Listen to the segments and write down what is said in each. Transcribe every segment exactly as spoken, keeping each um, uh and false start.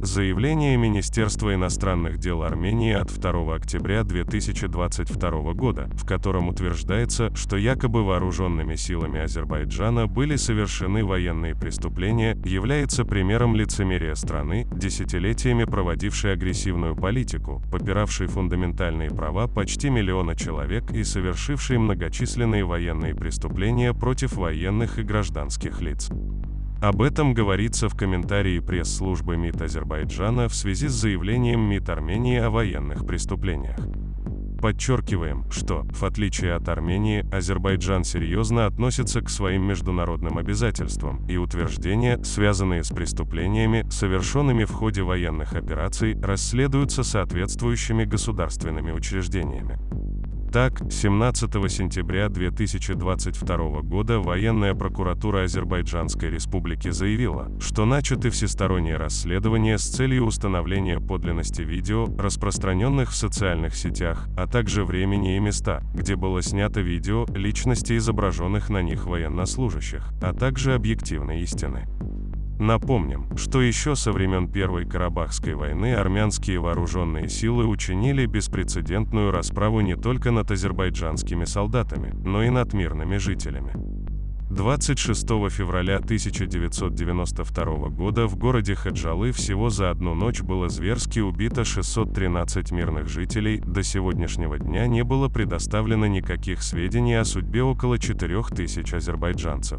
Заявление Министерства иностранных дел Армении от второго октября две тысячи двадцать второго года, в котором утверждается, что якобы вооруженными силами Азербайджана были совершены военные преступления, является примером лицемерия страны, десятилетиями проводившей агрессивную политику, попиравшей фундаментальные права почти миллиона человек и совершившей многочисленные военные преступления против военных и гражданских лиц. Об этом говорится в комментарии пресс-службы МИД Азербайджана в связи с заявлением МИД Армении о военных преступлениях. Подчеркиваем, что, в отличие от Армении, Азербайджан серьезно относится к своим международным обязательствам, и утверждения, связанные с преступлениями, совершенными в ходе военных операций, расследуются соответствующими государственными учреждениями. Так, семнадцатого сентября две тысячи двадцать второго года военная прокуратура Азербайджанской Республики заявила, что начаты всесторонние расследования с целью установления подлинности видео, распространенных в социальных сетях, а также времени и места, где было снято видео, личности изображенных на них военнослужащих, а также объективной истины. Напомним, что еще со времен Первой Карабахской войны армянские вооруженные силы учинили беспрецедентную расправу не только над азербайджанскими солдатами, но и над мирными жителями. двадцать шестого февраля тысяча девятьсот девяносто второго года в городе Хаджалы всего за одну ночь было зверски убито шестьсот тринадцать мирных жителей, до сегодняшнего дня не было предоставлено никаких сведений о судьбе около четырёх тысяч азербайджанцев.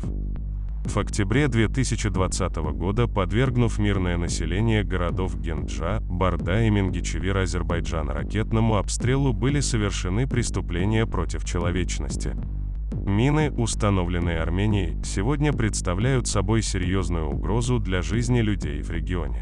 В октябре две тысячи двадцатого года, подвергнув мирное население городов Генджа, Барда и Мингичевир Азербайджана ракетному обстрелу, были совершены преступления против человечности. Мины, установленные Арменией, сегодня представляют собой серьезную угрозу для жизни людей в регионе.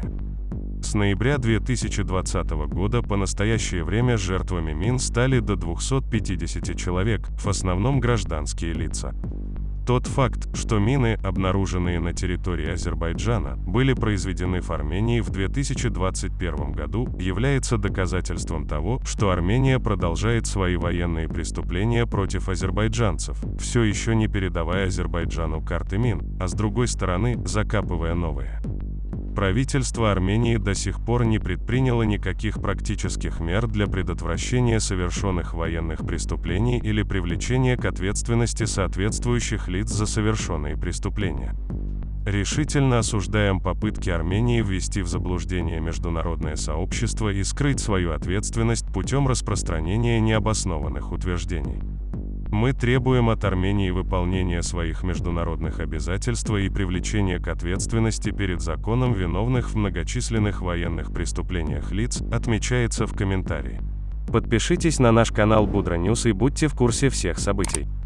С ноября две тысячи двадцатого года по настоящее время жертвами мин стали до двухсот пятидесяти человек, в основном гражданские лица. Тот факт, что мины, обнаруженные на территории Азербайджана, были произведены в Армении в две тысячи двадцать первом году, является доказательством того, что Армения продолжает свои военные преступления против азербайджанцев, все еще не передавая Азербайджану карты мин, а с другой стороны, закапывая новые. Правительство Армении до сих пор не предприняло никаких практических мер для предотвращения совершенных военных преступлений или привлечения к ответственности соответствующих лиц за совершенные преступления. Решительно осуждаем попытки Армении ввести в заблуждение международное сообщество и скрыть свою ответственность путем распространения необоснованных утверждений. Мы требуем от Армении выполнения своих международных обязательств и привлечения к ответственности перед законом виновных в многочисленных военных преступлениях лиц, отмечается в комментарии. Подпишитесь на наш канал Будра Ньюс и будьте в курсе всех событий.